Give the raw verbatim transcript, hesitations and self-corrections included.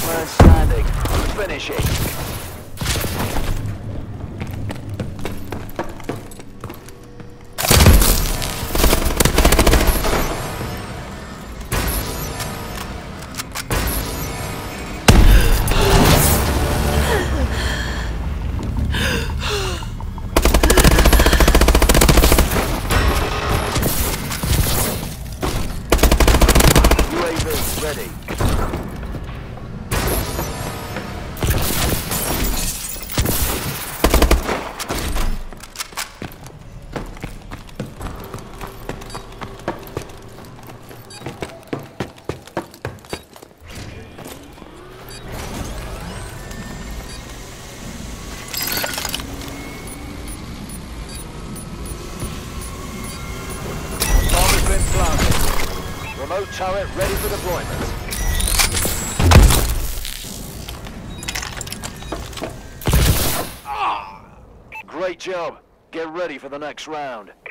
Last man standing. Finish it. Ready. Bomb has been planted. Remote turret ready for deployment. Great job. Get ready for the next round.